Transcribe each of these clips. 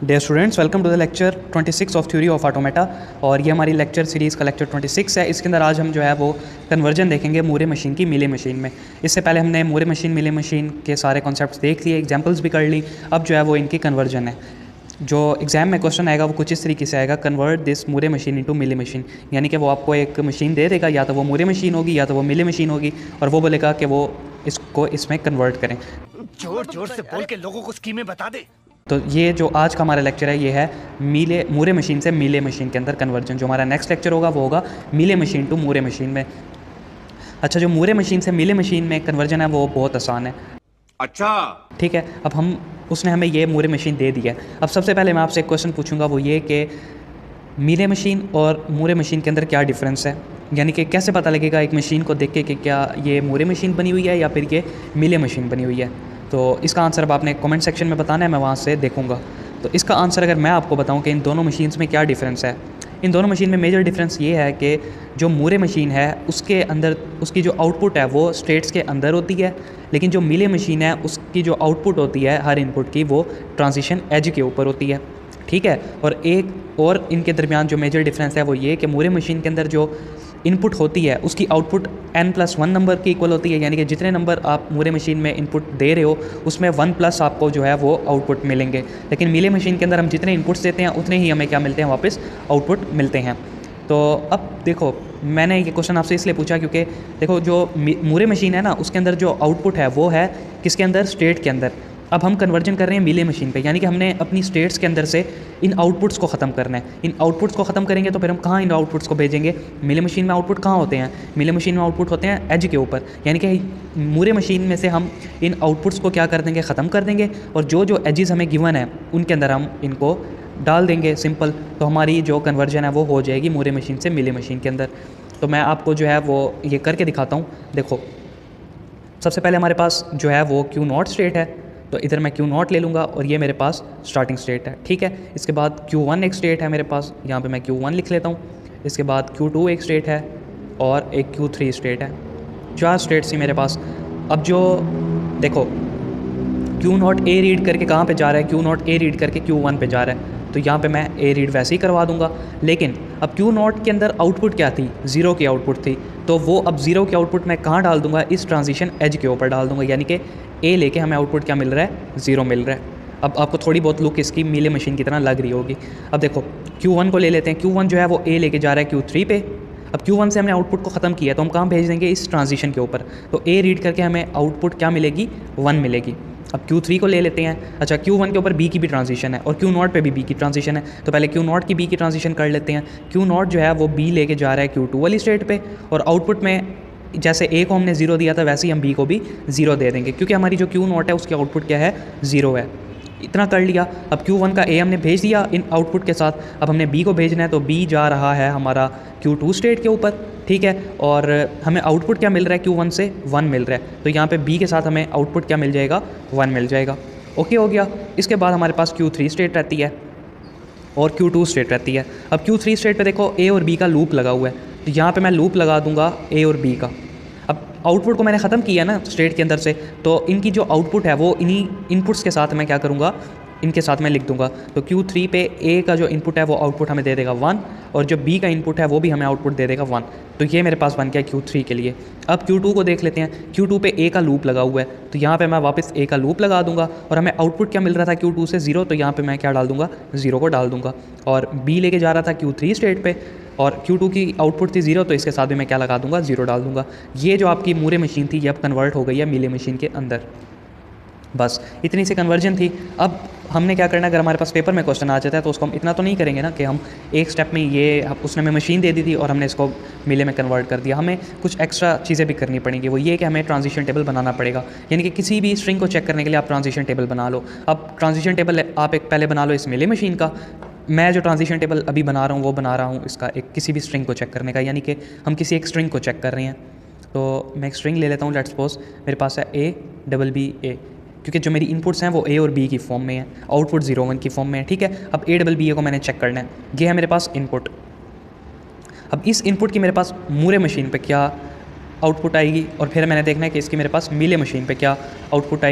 Dear students, welcome to the lecture 26 of theory of automata. और ये हमारी lecture series का लेक्चर 26 है। इसके अंदर आज हम जो है वो कन्वर्जन देखेंगे मूरे मशीन की मीले मशीन में। इससे पहले हमने मूरे मशीन मीले मशीन के सारे कॉन्सेप्ट्स देख लिए, एग्जांपल्स भी कर ली। अब जो है वो इनकी कन्वर्जन है। जो एग्जाम में क्वेश्चन आएगा वो कुछ इस तरीके से आएगा, convert this Moore machine into Mealy machine. यानी कि वो आपको एक मशीन दे देगा, या तो वो मूरे मशीन होगी या तो वो मिले मशीन होगी, और वो बोलेगा कि वो इसको इसमें कन्वर्ट करें। जोर जोर से बोल के लोगों को स्कीमें बता दे। तो ये जो आज का हमारा लेक्चर है ये है मूरे मशीन से मीले मशीन के अंदर कन्वर्जन। जो हमारा नेक्स्ट लेक्चर होगा वो होगा Mealy machine to Moore machine में। अच्छा, जो मूरे मशीन से मीले मशीन में कन्वर्जन है वो बहुत आसान है। अच्छा, ठीक है, अब उसने हमें ये मूरे मशीन दे दिया है। अब सबसे पहले मैं आपसे एक क्वेश्चन पूछूंगा, वो ये कि मीले मशीन और मूरे मशीन के अंदर क्या डिफरेंस है। यानी कि कैसे पता लगेगा एक मशीन को देख के कि क्या ये मूरे मशीन बनी हुई है या फिर ये मीले मशीन बनी हुई है। तो इसका आंसर अब आपने कमेंट सेक्शन में बताना है, मैं वहाँ से देखूंगा। तो इसका आंसर अगर मैं आपको बताऊं कि इन दोनों मशीन्स में क्या डिफरेंस है, इन दोनों मशीन में मेजर डिफरेंस ये है कि जो मूरे मशीन है उसके अंदर उसकी जो आउटपुट है वो स्टेट्स के अंदर होती है, लेकिन जो मीले मशीन है उसकी जो आउटपुट होती है हर इनपुट की वो ट्रांजिशन एज के ऊपर होती है। ठीक है, और एक और इनके दरमियान जो मेजर डिफरेंस है वो ये कि मूरे मशीन के अंदर जो इनपुट होती है उसकी आउटपुट n+1 नंबर की इक्वल होती है। यानी कि जितने नंबर आप मूरे मशीन में इनपुट दे रहे हो उसमें 1+ आपको जो है वो आउटपुट मिलेंगे। लेकिन मीले मशीन के अंदर हम जितने इनपुट्स देते हैं उतने ही हमें क्या मिलते हैं, वापस आउटपुट मिलते हैं। तो अब देखो, मैंने ये क्वेश्चन आपसे इसलिए पूछा क्योंकि देखो जो मूरे मशीन है ना उसके अंदर जो आउटपुट है वो है किसके अंदर, स्टेट के अंदर। अब हम कन्वर्जन कर रहे हैं मीले मशीन पे, यानी कि हमने अपनी स्टेट्स के अंदर से इन आउटपुट्स को ख़त्म करना है। इन आउटपुट्स को ख़त्म करेंगे तो फिर हम कहाँ इन आउटपुट्स को भेजेंगे। मीले मशीन में आउटपुट कहाँ होते हैं, मीले मशीन में आउटपुट होते हैं एज के ऊपर। यानी कि मूरे मशीन में से हम इन आउटपुट्स को क्या कर देंगे, ख़त्म कर देंगे, और जो एजेस हमें गिवन है उनके अंदर हम इनको डाल देंगे, सिंपल। तो हमारी जो कन्वर्जन है वो हो जाएगी मूरे मशीन से मीले मशीन के अंदर। तो मैं आपको जो है वो ये करके दिखाता हूँ। देखो, सबसे पहले हमारे पास जो है वो Q0 स्टेट है, तो इधर मैं Q0 ले लूँगा और ये मेरे पास स्टार्टिंग स्टेट है। ठीक है, इसके बाद Q1 एक स्टेट है मेरे पास, यहाँ पे मैं Q1 लिख लेता हूँ। इसके बाद Q2 एक स्टेट है और एक Q3 स्टेट है। 4 स्टेट्स ही मेरे पास। अब जो देखो Q0 ए रीड करके कहाँ पे जा रहा है, Q0 ए रीड करके Q1 पे जा रहा है, तो यहाँ पे मैं ए रीड वैसे ही करवा दूंगा। लेकिन अब Q0 के अंदर आउटपुट क्या थी, 0 की आउटपुट थी, तो वो अब 0 की आउटपुट मैं कहाँ डाल दूंगा, इस ट्रांजिशन एज के ऊपर डाल दूंगा। यानी कि ए लेके हमें आउटपुट क्या मिल रहा है, 0 मिल रहा है। अब आपको थोड़ी बहुत लुक इसकी मीले मशीन की तरह लग रही होगी। अब देखो Q1 को ले लेते हैं, Q1 जो है वो ए लेके जा रहा है Q3 पे। अब Q1 से हमने आउटपुट को ख़त्म किया तो हम कहाँ भेज देंगे, इस ट्रांजिशन के ऊपर। तो ए रीड करके हमें आउटपुट क्या मिलेगी, 1 मिलेगी। अब Q3 को ले लेते हैं। अच्छा, Q1 के ऊपर B की भी ट्रांजिशन है और Q0 पे भी B की ट्रांजिशन है, तो पहले Q0 की B की ट्रांजिशन कर लेते हैं। Q0 जो है वो B लेके जा रहा है Q2 वाली स्टेट पे, और आउटपुट में जैसे A को हमने 0 दिया था वैसे ही हम B को भी 0 दे देंगे, क्योंकि हमारी जो Q0 है उसकी आउटपुट क्या है, 0 है। इतना कर लिया। अब Q1 का A हमने भेज दिया इन आउटपुट के साथ। अब हमने B को भेजना है, तो B जा रहा है हमारा Q2 स्टेट के ऊपर। ठीक है, और हमें आउटपुट क्या मिल रहा है, Q1 से 1 मिल रहा है, तो यहाँ पे B के साथ हमें आउटपुट क्या मिल जाएगा, 1 मिल जाएगा। ओके हो गया। इसके बाद हमारे पास Q3 स्टेट रहती है और Q2 स्टेट रहती है। अब Q3 स्टेट पे देखो A और B का लूप लगा हुआ है, तो यहाँ पे मैं लूप लगा दूंगा A और B का। अब आउटपुट को मैंने ख़त्म किया ना स्टेट के अंदर से, तो इनकी जो आउटपुट है वो इन्हीं इनपुट्स के साथ मैं क्या करूँगा, इनके साथ मैं लिख दूंगा। तो Q3 पे A का जो इनपुट है वो आउटपुट हमें दे देगा 1, और जो B का इनपुट है वो भी हमें आउटपुट दे देगा 1। तो ये मेरे पास बन गया Q3 के लिए। अब Q2 को देख लेते हैं। Q2 पे A का लूप लगा हुआ है, तो यहाँ पे मैं वापस A का लूप लगा दूंगा, और हमें आउटपुट क्या मिल रहा था Q2 से, 0, तो यहाँ पे मैं क्या डाल दूंगा, 0 को डाल दूंगा। और B लेके जा रहा था Q3 स्टेट पे, और Q2 की आउटपुट थी 0, तो इसके साथ भी मैं क्या लगा दूंगा, 0 डाल दूंगा। ये जो आपकी मूरे मशीन थी ये अब कन्वर्ट हो गई है मीले मशीन के अंदर। बस इतनी सी कन्वर्जन थी। अब हमने क्या करना है, अगर हमारे पास पेपर में क्वेश्चन आ जाता है तो उसको हम इतना तो नहीं करेंगे ना कि हम एक स्टेप में उसने हमें मशीन दे दी थी और हमने इसको मीले में कन्वर्ट कर दिया। हमें कुछ एक्स्ट्रा चीज़ें भी करनी पड़ेंगी। वो ये कि हमें ट्रांजिशन टेबल बनाना पड़ेगा। यानी कि किसी भी स्ट्रिंग को चेक करने के लिए आप ट्रांजिशन टेबल बना लो। अब ट्रांजिशन टेबल आप एक पहले बना लो इस मीले मशीन का। मैं जो ट्रांजिशन टेबल अभी बना रहा हूँ वो बना रहा हूँ इसका एक किसी भी स्ट्रिंग को चेक करने का, यानी कि हम किसी एक स्ट्रिंग को चेक कर रहे हैं। तो मैं एक स्ट्रिंग ले लेता हूँ, लेट्स सपोज मेरे पास है A, क्योंकि जो मेरी इनपुट्स हैं वो A और B की फॉर्म में है, आउटपुट 0 1 की फॉर्म में है। ठीक है, अब A को मैंने चेक करना है। ये है मेरे पास इनपुट। अब इस इनपुट की मेरे पास मूरे मशीन पे क्या आउटपुट आएगी, और फिर मैंने देखना है कि इसकी मेरे पास मीले मशीन पे क्या आउटपुट आएगी।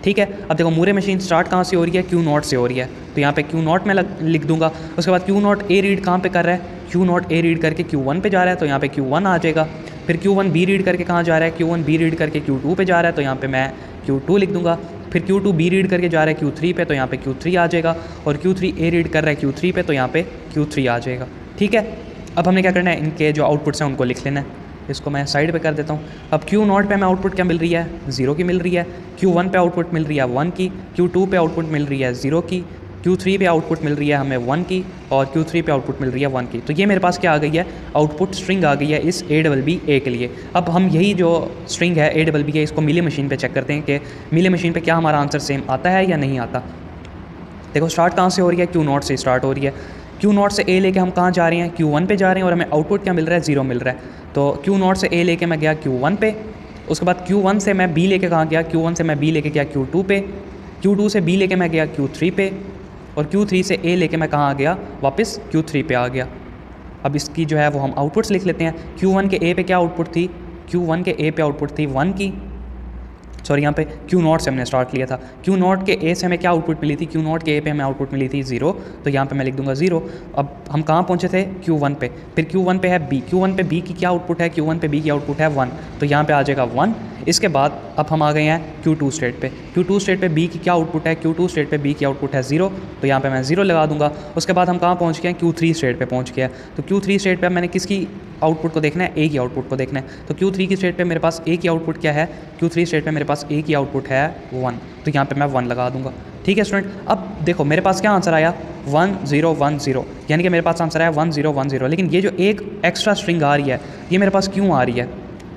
ठीक है। अब देखो मूरे मशीन स्टार्ट कहाँ से हो रही है, क्यू नॉट से हो रही है, तो यहाँ पे क्यू नॉट में लिख दूंगा। उसके बाद क्यू नॉट ए रीड कहाँ पे कर रहा है, क्यू नॉट ए रीड करके क्यू वन पे जा रहा है, तो यहाँ पे क्यू वन आ जाएगा। फिर क्यू वन बी रीड करके कहाँ जा रहा है, क्यू वन बी रीड करके क्यू टू पे जा रहा है, तो यहाँ पे मैं क्यू टू लिख दूंगा। फिर क्यू टू बी रीड करके जा रहा है क्यू थ्री पे, तो यहाँ पे क्यू थ्री आ जाएगा। और क्यू थ्री ए रीड कर रहा है क्यू थ्री पे, तो यहाँ पे क्यू थ्री आ जाएगा। ठीक है, अब हमने क्या करना है, इनके जो आउटपुट्स हैं उनको लिख लेना है। इसको मैं साइड पे कर देता हूँ। अब क्यू नॉट पे हमें आउटपुट क्या मिल रही है, 0 की मिल रही है। क्यू वन पे आउटपुट मिल रही है 1 की। क्यू टू पे आउटपुट मिल रही है 0 की। क्यू थ्री पे आउटपुट मिल रही है हमें 1 की। और क्यू थ्री पे आउटपुट मिल रही है 1 की। तो ये मेरे पास क्या आ गई है, आउटपुट स्ट्रिंग आ गई है इस ABB के लिए। अब हम यही जो स्ट्रिंग है ABB है, इसको मिले मशीन पे चेक करते हैं कि मिले मशीन पे क्या हमारा आंसर सेम आता है या नहीं आता। देखो स्टार्ट कहाँ से हो रही है, क्यू नॉट से स्टार्ट हो रही है। क्यू नॉट से ए लेके हम कहाँ जा रहे हैं, क्यू वन पे जा रहे हैं, और हमें आउटपुट क्या मिल रहा है, 0 मिल रहा है। तो क्यू नॉट से ए लेके मैं गया क्यू वन पे। उसके बाद क्यू वन से मैं बी लेके कहाँ गया, क्यू वन से मैं बी लेके गया क्यू टू पे। क्यू टू से बी लेके मैं गया क्यू थ्री पे। और क्यू थ्री से ए लेके मैं कहाँ आ गया, वापस क्यू थ्री पे आ गया। अब इसकी जो है वो हम आउटपुट्स लिख लेते हैं। क्यू वन के ए पे क्या आउटपुट थी, क्यू वन के ए पे आउटपुट थी 1 की। सॉरी, यहाँ पे क्यू नॉट से हमने स्टार्ट किया था। क्यू नॉट के ए से हमें क्या आउटपुट मिली थी, क्यू नॉट के ए पे हमें आउटपुट मिली थी 0, तो यहाँ पे मैं लिख दूंगा 0। अब हम कहाँ पहुँचे थे, क्यू वन पे। फिर क्यू वन पे है बी, क्यू वन पे बी की क्या आउटपुट है, क्यू वन पे बी की आउटपुट है 1, तो यहाँ पे आ जाएगा 1। इसके बाद अब हम आ गए हैं क्यू टू स्टेट पे। क्यू टू स्टेट पे बी की क्या आउटपुट है, क्यू टू स्टेट पे बी की आउटपुट है 0, तो यहाँ पे मैं 0 लगा दूंगा। उसके बाद हम कहाँ पहुँच गए हैं, क्यू थ्री स्टेट पे पहुँच गया। तो क्यू थ्री स्टेट पे मैंने किसकी आउटपुट को देखना है, ए की आउटपुट को देखना है। तो क्यू थ्री की स्टेट पे मेरे पास ए की आउटपुट क्या है, क्यू थ्री स्टेट पे मेरे पास ए की आउटपुट है 1, तो यहाँ पे मैं 1 लगा दूंगा। ठीक है स्टूडेंट, अब देखो मेरे पास क्या आंसर आया, 1 0 1 0, यानी कि मेरे पास आंसर आया 1 0 1 0। लेकिन ये जो एक एक्स्ट्रा स्ट्रिंग आ रही है, ये मेरे पास क्यों आ रही है,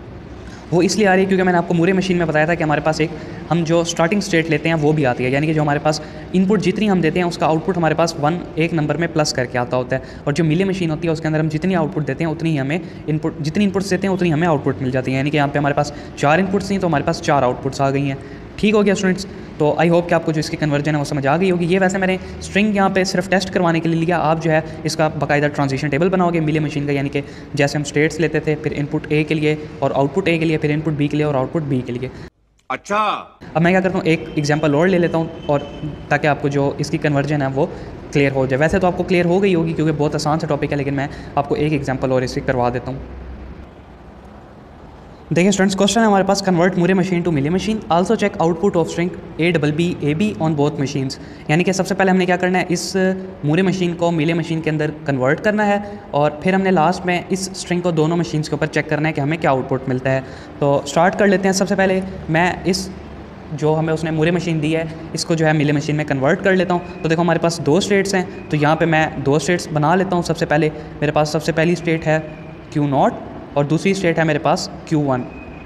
वो इसलिए आ रही है क्योंकि मैंने आपको मूरे मशीन में बताया था कि हमारे पास एक हम जो स्टार्टिंग स्टेट लेते हैं वो भी आती है, यानी कि जो हमारे पास इनपुट जितनी हम देते हैं उसका आउटपुट हमारे पास 1 एक नंबर में प्लस करके आता होता है। और जो मिले मशीन होती है उसके अंदर हम जितनी आउटपुट देते हैं उतनी ही हमें इनपुट, जितनी इनपुट्स देते हैं उतनी हमें आउटपुट मिल जाती है। यानी कि यहाँ पे हमारे पास 4 इनपुट्स थी तो हमारे पास 4 आउटपुट्स आ गई हैं। ठीक हो गया स्टूडेंट्स, तो आई होप कि आपको जो इसकी कन्वर्जन है वो समझ आ गई होगी। ये वैसे मैंने स्ट्रिंग यहाँ पे सिर्फ टेस्ट करवाने के लिए लिया, आप जो है इसका बाकायदा ट्रांजिशन टेबल बनाओगे मिले मशीन का, यानी कि जैसे हम स्टेट्स लेते थे, फिर इनपुट ए के लिए और आउटपुट ए के लिए, फिर इनपुट बी के लिए और आउटपुट बी के लिए। अच्छा, अब मैं क्या करता हूँ, एक एग्जांपल और ले लेता हूँ, और ताकि आपको जो इसकी कन्वर्जन है वो क्लियर हो जाए। वैसे तो आपको क्लियर हो गई होगी क्योंकि बहुत आसान सा टॉपिक है, लेकिन मैं आपको एक एग्जांपल और इसकी करवा देता हूँ। देखिए स्टूडेंट्स, क्वेश्चन है हमारे पास, convert Moore machine to Mealy machine, also check output of string ABB on both machines. यानी कि सबसे पहले हमने क्या करना है, इस मूरे मशीन को मिले मशीन के अंदर कन्वर्ट करना है, और फिर हमने लास्ट में इस स्ट्रिंग को दोनों मशीन्स के ऊपर चेक करना है कि हमें क्या आउटपुट मिलता है। तो स्टार्ट कर लेते हैं। सबसे पहले मैं इस जो हमें उसने मूरे मशीन दी है इसको जो है मिले मशीन में कन्वर्ट कर लेता हूँ। तो देखो हमारे पास 2 स्टेट्स हैं, तो यहाँ पे मैं 2 स्टेट्स बना लेता हूँ। सबसे पहले मेरे पास सबसे पहली स्टेट है Q0 और दूसरी स्टेट है मेरे पास Q1।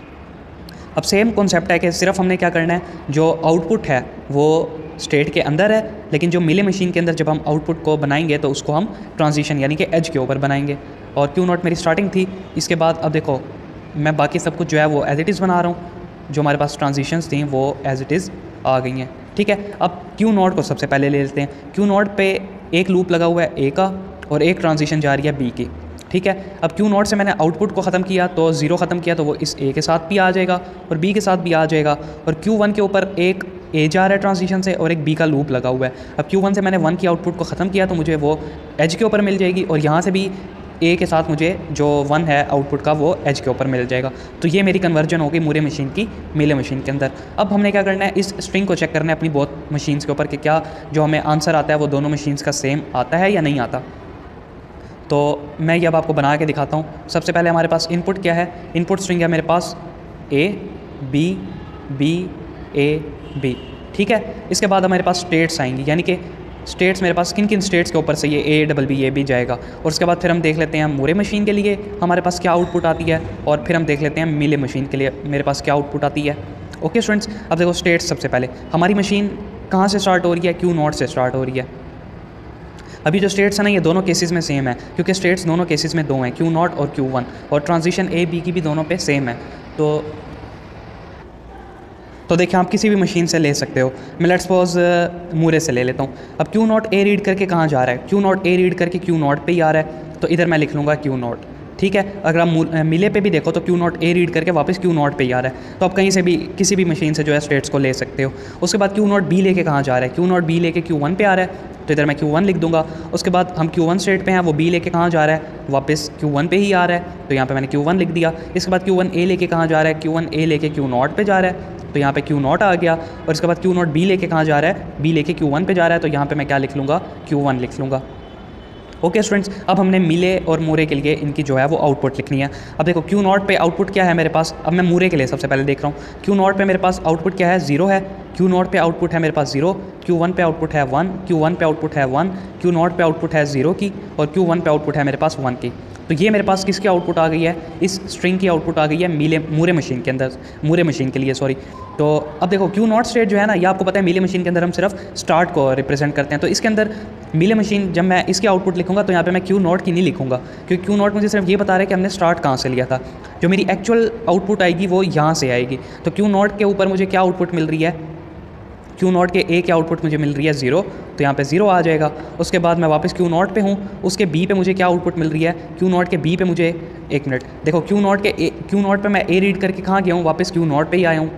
अब सेम कॉन्सेप्ट है कि सिर्फ हमने क्या करना है, जो आउटपुट है वो स्टेट के अंदर है, लेकिन जो मिले मशीन के अंदर जब हम आउटपुट को बनाएंगे तो उसको हम ट्रांजिशन यानी कि एज के ऊपर बनाएंगे। और Q0 मेरी स्टार्टिंग थी। इसके बाद अब देखो मैं बाकी सब कुछ जो है वो एज इट इज़ बना रहा हूँ, जो हमारे पास ट्रांजिशंस थी वो एज इट इज़ आ गई हैं। ठीक है, अब Q0 को सबसे पहले ले लेते हैं। Q0 पे एक लूप लगा हुआ है ए का और एक ट्रांजिशन जा रही है बी की। ठीक है, अब Q0 से मैंने आउटपुट को ख़त्म किया तो 0 ख़त्म किया, तो वो इस ए के साथ भी आ जाएगा और बी के साथ भी आ जाएगा। और Q1 के ऊपर एक ए जा रहा है ट्रांजिशन से और एक बी का लूप लगा हुआ है। अब Q1 से मैंने 1 की आउटपुट को ख़त्म किया तो मुझे वो एज के ऊपर मिल जाएगी, और यहाँ से भी ए के साथ मुझे जो 1 है आउटपुट का वो एज के ऊपर मिल जाएगा। तो ये मेरी कन्वर्जन हो गई मूरे मशीन की मिले मशीन के अंदर। अब हमने क्या करना है, इस स्ट्रिंग को चेक करना है अपनी बोथ मशीन्स के ऊपर कि क्या जो हमें आंसर आता है वो दोनों मशीन्स का सेम आता है या नहीं आता। तो मैं ये अब आपको बना के दिखाता हूँ। सबसे पहले हमारे पास इनपुट क्या है, इनपुट स्ट्रिंग है मेरे पास A B B A B। ठीक है, इसके बाद हमारे पास स्टेट्स आएंगी, यानी कि स्टेट्स मेरे पास किन किन स्टेट्स के ऊपर से ये ABB जाएगा। और उसके बाद फिर हम देख लेते हैं मूरे मशीन के लिए हमारे पास क्या आउटपुट आती है, और फिर हम देख लेते हैं मिले मशीन के लिए मेरे पास क्या आउटपुट आती है। ओके स्टूडेंट्स, अब देखो स्टेट्स सबसे पहले हमारी मशीन कहाँ से स्टार्ट हो रही है, Q0 से स्टार्ट हो रही है। अभी जो स्टेट्स हैं ना ये दोनों केसेस में सेम है, क्योंकि स्टेट्स दोनों केसेस में 2 हैं, Q0 और Q1, और ट्रांजिशन A B की भी दोनों पे सेम है। तो देखिए आप किसी भी मशीन से ले सकते हो। मैं लेट्स सपोज मूरे से ले लेता हूँ। अब Q0 A रीड करके कहाँ जा रहा है, Q0 A रीड करके Q0 पे ही आ रहा है, तो इधर मैं लिख लूँगा Q0। ठीक है। अगर आप मिले पे भी देखो तो क्यू नॉट ए रीड करके वापस क्यू नॉट पे ही आ रहा है। तो आप कहीं से भी किसी भी मशीन से जो है स्टेट्स को ले सकते हो। उसके बाद क्यू नॉट बी लेके कहाँ जा रहा है, क्यू नॉट बी लेके क्यू वन पे आ रहा है, तो इधर मैं Q1 लिख दूंगा। उसके बाद हम Q1 स्टेट पे हैं, वो B लेके कहाँ जा रहा है, वापस Q1 पे ही आ रहा है, तो यहाँ पे मैंने Q1 लिख दिया। इसके बाद Q1 A लेके कहाँ जा रहा है, Q1 A लेके Q0 पे जा रहा है, तो यहाँ पे Q0 आ गया। और इसके बाद Q0 B लेके कहाँ जा रहा है, B लेके Q1 पे जा रहा है, तो यहाँ पे मैं क्या लिख लूँगा, Q1 लिख लूँगा। ओके स्टूडेंट्स, अब हमने मिले और मूरे के लिए इनकी जो है वो आउटपुट लिखनी है। अब देखो Q0 पे आउटपुट क्या है मेरे पास, अब मैं मूरे के लिए सबसे पहले देख रहा हूँ। Q0 पे मेरे पास आउटपुट क्या है, 0 है। Q0 पे आउटपुट है मेरे पास 0, Q1 पे आउटपुट है 1, Q1 पे आउटपुट है 1, Q0 पे आउटपुट है 0 की, और Q1 पे आउटपुट है मेरे पास 1 की। तो ये मेरे पास किसकी आउटपुट आ गई है, इस स्ट्रिंग की आउटपुट आ गई है मूरे मशीन के अंदर, मूरे मशीन के लिए सॉरी। तो अब देखो Q0 स्टेट जो है ना, ये आपको पता है मिले मशीन के अंदर हम सिर्फ स्टार्ट को रिप्रेजेंट करते हैं। तो इसके अंदर मिले मशीन जब मैं इसकी आउटपुट लिखूंगा तो यहाँ पे मैं Q0 की नहीं लिखूंगा, क्योंकि Q0 मुझे सिर्फ ये बता रहा है कि हमने स्टार्ट कहाँ से लिया था। जो मेरी एक्चुअल आउटपुट आएगी वो यहाँ से आएगी। तो Q0 के ऊपर मुझे क्या आउटपुट मिल रही है, Q0 के A की आउटपुट मुझे मिल रही है 0, तो यहाँ पे 0 आ जाएगा। उसके बाद मैं वापस Q0 पे हूँ, उसके B पे मुझे क्या आउटपुट मिल रही है, Q0 के B पे मुझे, एक मिनट देखो Q0 पे मैं A रीड करके कहाँ गया हूँ, वापस Q0 पे ही आया हूँ।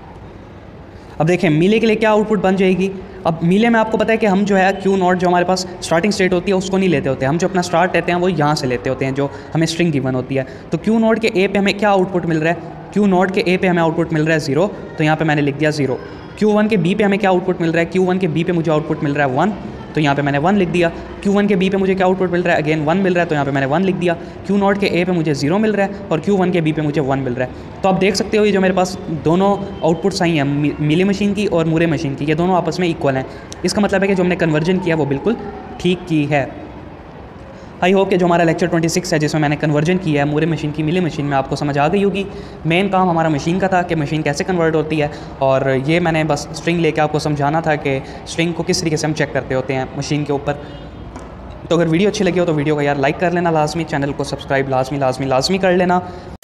अब देखें मिले के लिए क्या आउटपुट बन जाएगी। अब मिले में आपको पता है कि हम जो है Q0 जो हमारे पास स्टार्टिंग स्टेट होती है उसको नहीं लेते होते, हम जो अपना स्टार्ट लेते हैं वो यहाँ से लेते होते हैं, जो हमें स्ट्रिंग गिवन होती है। तो Q0 के A पे हमें क्या आउटपुट मिल रहा है, Q0 के A पे हमें आउटपुट मिल रहा है 0, तो यहाँ पे मैंने लिख दिया 0। Q1 के B पे हमें क्या आउटपुट मिल रहा है, Q1 के B पे मुझे आउटपुट मिल रहा है 1, तो यहाँ पे मैंने 1 लिख दिया। Q1 के B पे मुझे क्या आउटपुट मिल रहा है, अगेन 1 मिल रहा है, तो यहाँ पे मैंने 1 लिख दिया। Q0 के A पे मुझे 0 मिल रहा है और Q1 के B पे मुझे 1 मिल रहा है। तो आप देख सकते हो ये जो मेरे पास दोनों आउटपुट्स आई हैं, मिले मशीन की और मूरे मशीन की, ये दोनों आपस में इक्वल हैं। इसका मतलब है कि जो हमने कन्वर्जन किया वो बिल्कुल ठीक की है। आई होप कि जो हमारा लेक्चर 26 है जिसमें मैंने कन्वर्जन किया है मूरे मशीन की मिले मशीन में, आपको समझ आ गई होगी। मेन काम हमारा मशीन का था कि मशीन कैसे कन्वर्ट होती है, और ये मैंने बस स्ट्रिंग लेके आपको समझाना था कि स्ट्रिंग को किस तरीके से हम चेक करते होते हैं मशीन के ऊपर। तो अगर वीडियो अच्छी लगी हो तो वीडियो को यार लाइक कर लेना लाजमी, चैनल को सब्सक्राइब लाजमी कर लेना।